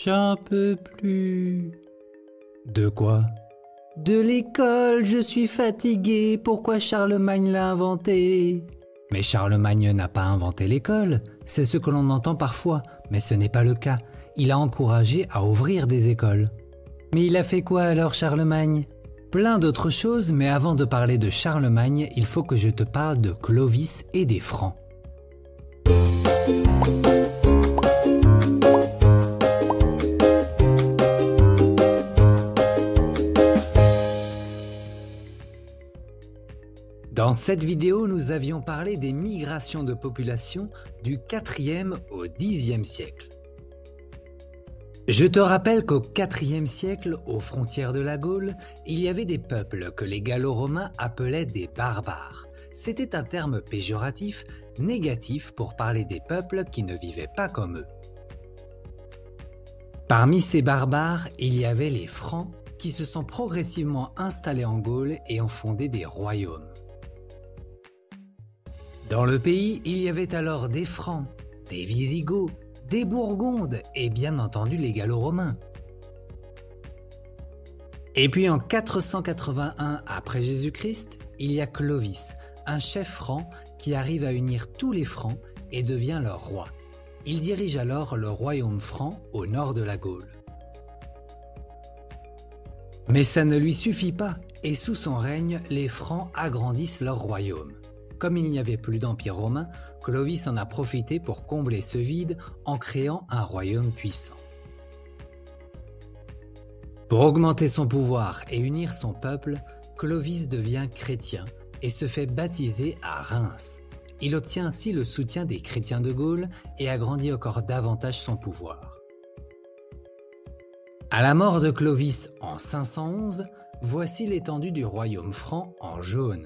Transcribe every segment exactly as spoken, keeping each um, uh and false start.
J'en peux plus. De quoi? De l'école, je suis fatigué. Pourquoi Charlemagne l'a inventé? Mais Charlemagne n'a pas inventé l'école. C'est ce que l'on entend parfois, mais ce n'est pas le cas. Il a encouragé à ouvrir des écoles. Mais il a fait quoi alors, Charlemagne? Plein d'autres choses, mais avant de parler de Charlemagne, il faut que je te parle de Clovis et des Francs. Dans cette vidéo, nous avions parlé des migrations de population du quatrième au dixième siècle. Je te rappelle qu'au quatrième siècle, aux frontières de la Gaule, il y avait des peuples que les Gallo-Romains appelaient des barbares. C'était un terme péjoratif, négatif pour parler des peuples qui ne vivaient pas comme eux. Parmi ces barbares, il y avait les Francs qui se sont progressivement installés en Gaule et ont fondé des royaumes. Dans le pays, il y avait alors des Francs, des Visigoths, des Bourgondes et bien entendu les Gallo-Romains. Et puis en quatre cent quatre-vingt-un après Jésus-Christ, il y a Clovis, un chef franc qui arrive à unir tous les Francs et devient leur roi. Il dirige alors le royaume franc au nord de la Gaule. Mais ça ne lui suffit pas et sous son règne, les Francs agrandissent leur royaume. Comme il n'y avait plus d'empire romain, Clovis en a profité pour combler ce vide en créant un royaume puissant. Pour augmenter son pouvoir et unir son peuple, Clovis devient chrétien et se fait baptiser à Reims. Il obtient ainsi le soutien des chrétiens de Gaule et agrandit encore davantage son pouvoir. À la mort de Clovis en cinq cent onze, voici l'étendue du royaume franc en jaune.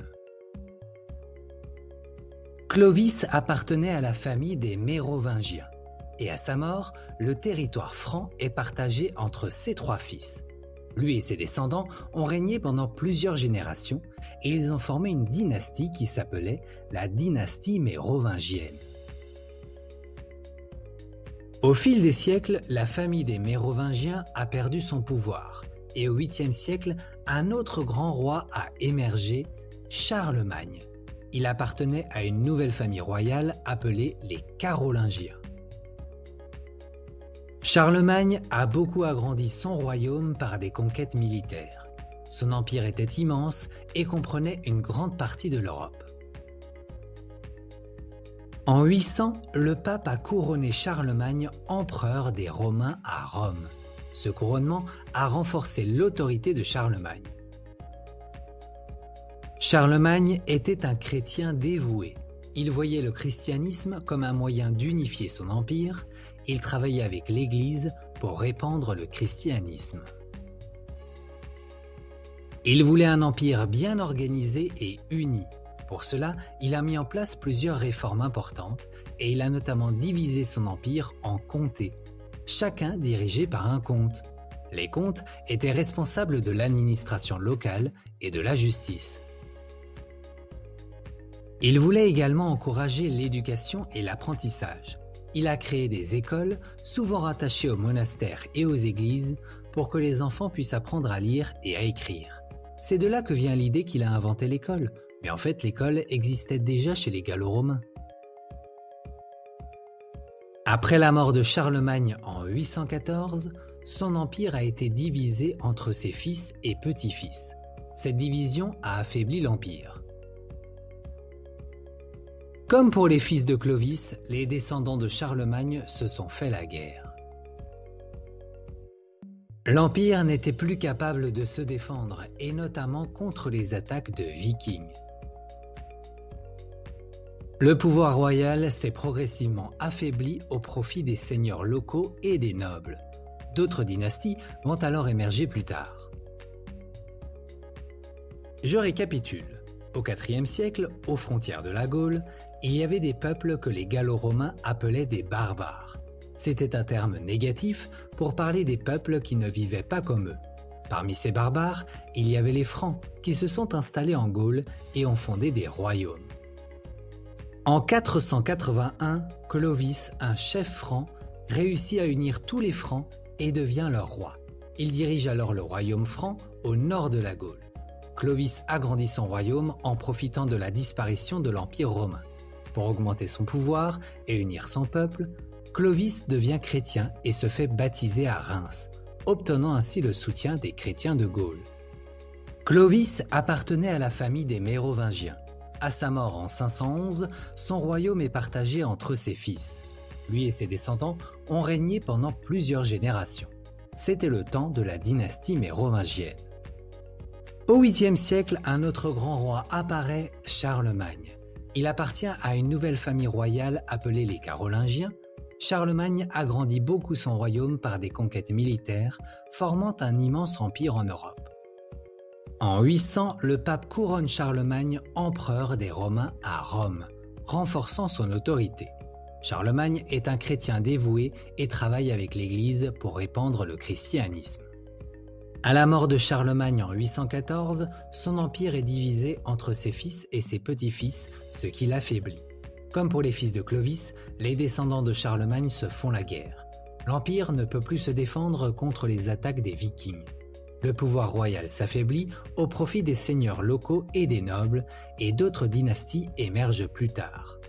Clovis appartenait à la famille des Mérovingiens et à sa mort, le territoire franc est partagé entre ses trois fils. Lui et ses descendants ont régné pendant plusieurs générations et ils ont formé une dynastie qui s'appelait la dynastie mérovingienne. Au fil des siècles, la famille des Mérovingiens a perdu son pouvoir et au huitième siècle, un autre grand roi a émergé, Charlemagne. Il appartenait à une nouvelle famille royale appelée les Carolingiens. Charlemagne a beaucoup agrandi son royaume par des conquêtes militaires. Son empire était immense et comprenait une grande partie de l'Europe. En huit cents, le pape a couronné Charlemagne empereur des Romains à Rome. Ce couronnement a renforcé l'autorité de Charlemagne. Charlemagne était un chrétien dévoué. Il voyait le christianisme comme un moyen d'unifier son empire. Il travaillait avec l'Église pour répandre le christianisme. Il voulait un empire bien organisé et uni. Pour cela, il a mis en place plusieurs réformes importantes et il a notamment divisé son empire en comtés, chacun dirigé par un comte. Les comtes étaient responsables de l'administration locale et de la justice. Il voulait également encourager l'éducation et l'apprentissage. Il a créé des écoles, souvent rattachées aux monastères et aux églises, pour que les enfants puissent apprendre à lire et à écrire. C'est de là que vient l'idée qu'il a inventé l'école, mais en fait l'école existait déjà chez les Gallo-Romains. Après la mort de Charlemagne en huit cent quatorze, son empire a été divisé entre ses fils et petits-fils. Cette division a affaibli l'empire. Comme pour les fils de Clovis, les descendants de Charlemagne se sont fait la guerre. L'Empire n'était plus capable de se défendre, et notamment contre les attaques de Vikings. Le pouvoir royal s'est progressivement affaibli au profit des seigneurs locaux et des nobles. D'autres dynasties vont alors émerger plus tard. Je récapitule. Au quatrième siècle, aux frontières de la Gaule, il y avait des peuples que les Gallo-Romains appelaient des barbares. C'était un terme négatif pour parler des peuples qui ne vivaient pas comme eux. Parmi ces barbares, il y avait les Francs qui se sont installés en Gaule et ont fondé des royaumes. En quatre cent quatre-vingt-un, Clovis, un chef franc, réussit à unir tous les Francs et devient leur roi. Il dirige alors le royaume franc au nord de la Gaule. Clovis agrandit son royaume en profitant de la disparition de l'Empire romain. Pour augmenter son pouvoir et unir son peuple, Clovis devient chrétien et se fait baptiser à Reims, obtenant ainsi le soutien des chrétiens de Gaule. Clovis appartenait à la famille des Mérovingiens. À sa mort en cinq cent onze, son royaume est partagé entre ses fils. Lui et ses descendants ont régné pendant plusieurs générations. C'était le temps de la dynastie mérovingienne. Au huitième siècle, un autre grand roi apparaît, Charlemagne. Il appartient à une nouvelle famille royale appelée les Carolingiens. Charlemagne agrandit beaucoup son royaume par des conquêtes militaires, formant un immense empire en Europe. En huit cents, le pape couronne Charlemagne empereur des Romains à Rome, renforçant son autorité. Charlemagne est un chrétien dévoué et travaille avec l'Église pour répandre le christianisme. À la mort de Charlemagne en huit cent quatorze, son empire est divisé entre ses fils et ses petits-fils, ce qui l'affaiblit. Comme pour les fils de Clovis, les descendants de Charlemagne se font la guerre. L'empire ne peut plus se défendre contre les attaques des Vikings. Le pouvoir royal s'affaiblit au profit des seigneurs locaux et des nobles, et d'autres dynasties émergent plus tard.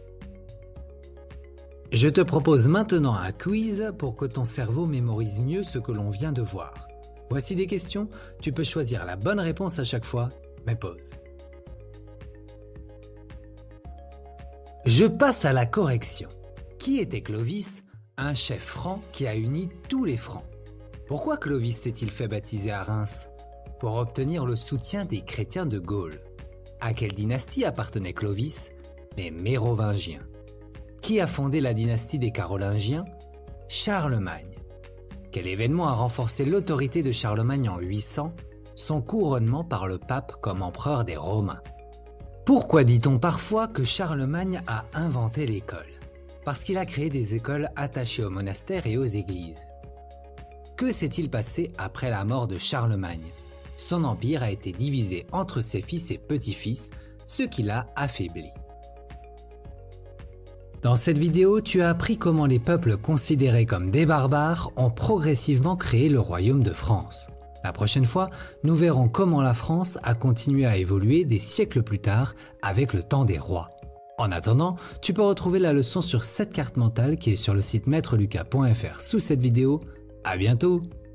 Je te propose maintenant un quiz pour que ton cerveau mémorise mieux ce que l'on vient de voir. Voici des questions, tu peux choisir la bonne réponse à chaque fois, mais pause. Je passe à la correction. Qui était Clovis? Un chef franc qui a uni tous les francs. Pourquoi Clovis s'est-il fait baptiser à Reims? Pour obtenir le soutien des chrétiens de Gaule. À quelle dynastie appartenait Clovis? Les Mérovingiens. Qui a fondé la dynastie des Carolingiens? Charlemagne. Quel événement a renforcé l'autorité de Charlemagne en huit cents? Son couronnement par le pape comme empereur des Romains. Pourquoi dit-on parfois que Charlemagne a inventé l'école? Parce qu'il a créé des écoles attachées aux monastères et aux églises. Que s'est-il passé après la mort de Charlemagne? Son empire a été divisé entre ses fils et petits-fils, ce qui l'a affaibli. Dans cette vidéo, tu as appris comment les peuples considérés comme des barbares ont progressivement créé le royaume de France. La prochaine fois, nous verrons comment la France a continué à évoluer des siècles plus tard avec le temps des rois. En attendant, tu peux retrouver la leçon sur cette carte mentale qui est sur le site maître lucas point f r sous cette vidéo. À bientôt!